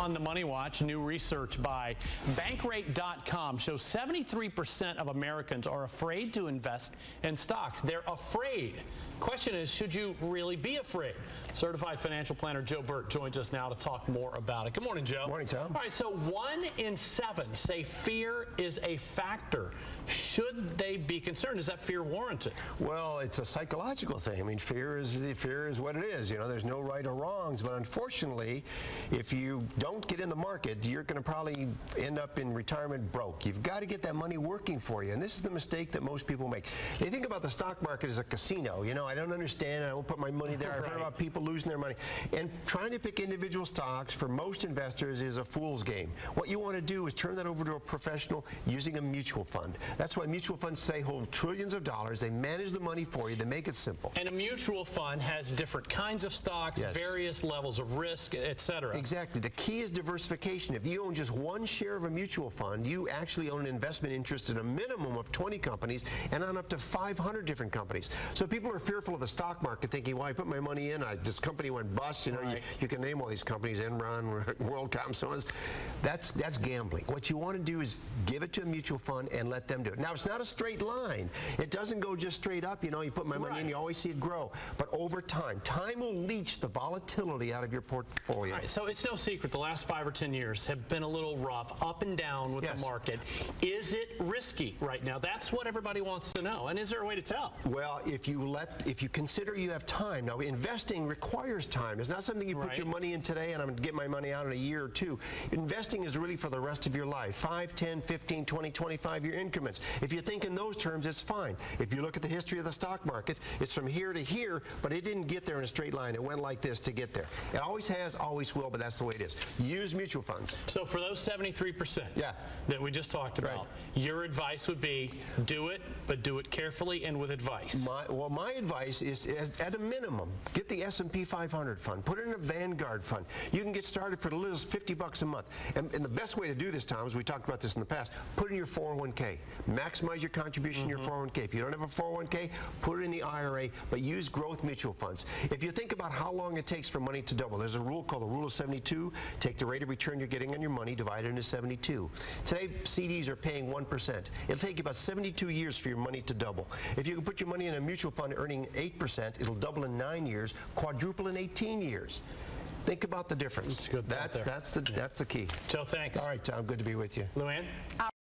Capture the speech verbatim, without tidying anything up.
On the Money Watch, new research by Bankrate dot com shows seventy-three percent of Americans are afraid to invest in stocks. They're afraid. Question is, should you really be afraid? Certified financial planner Joe Burt joins us now to talk more about it. Good morning, Joe. Morning, Tom. All right, so one in seven say fear is a factor. Should they be concerned? Is that fear warranted? Well, it's a psychological thing. I mean, fear is the fear is what it is. You know, there's no right or wrongs. But unfortunately, if you don't get in the market, you're going to probably end up in retirement broke. You've got to get that money working for you. And this is the mistake that most people make. They think about the stock market as a casino. You know, I don't understand. I don't put my money there. I've heard about people losing their money. And trying to pick individual stocks for most investors is a fool's game. What you want to do is turn that over to a professional using a mutual fund. That's why mutual funds today hold trillions of dollars. They manage the money for you. They make it simple. And a mutual fund has different kinds of stocks, Yes. various levels of risk, et cetera. Exactly. The key is diversification. If you own just one share of a mutual fund, you actually own an investment interest in a minimum of twenty companies and on up to five hundred different companies. So people are fearful of the stock market, thinking, well, I put my money in, I, this company went bust. You know, Right. you, you can name all these companies, Enron, WorldCom, so on. That's, that's gambling. What you want to do is give it to a mutual fund and let them do it. Now, it's not a straight line. It doesn't go just straight up. You know, you put my money Right. in, you always see it grow. But over time, time will leach the volatility out of your portfolio. All right, so it's no secret the last five or ten years have been a little rough, up and down with Yes. the market. Is it risky right now? That's what everybody wants to know. And is there a way to tell? Well, if you let, if you consider you have time. Now, investing requires time. It's not something you put Right. your money in today and I'm going to get my money out in a year or two. Investing is really for the rest of your life. five, ten, fifteen, twenty, twenty-five year increments. If you think in those terms, it's fine. If you look at the history of the stock market, it's from here to here, but it didn't get there in a straight line. It went like this to get there. It always has, always will, but that's the way it is. Use mutual funds. So for those seventy-three percent Yeah. that we just talked about, Right. your advice would be do it, but do it carefully and with advice. My, well, my advice is, is, at a minimum, get the S and P five hundred fund. Put it in a Vanguard fund. You can get started for the little as fifty bucks a month. And, and the best way to do this, Tom, is we talked about this in the past, put it in your four oh one K. Maximize your contribution Mm-hmm. in your four oh one K. If you don't have a four oh one K, put it in the I R A, but use growth mutual funds. If you think about how long it takes for money to double, there's a rule called the rule of seventy-two. Take the rate of return you're getting on your money, divide it into seventy-two. Today, C Ds are paying one percent. It'll take you about seventy-two years for your money to double. If you can put your money in a mutual fund earning eight percent, it'll double in nine years, quadruple in eighteen years. Think about the difference. That's a good thought That's, there. that's, the, that's the key. Joe, thanks. All right, Tom, good to be with you. Luann?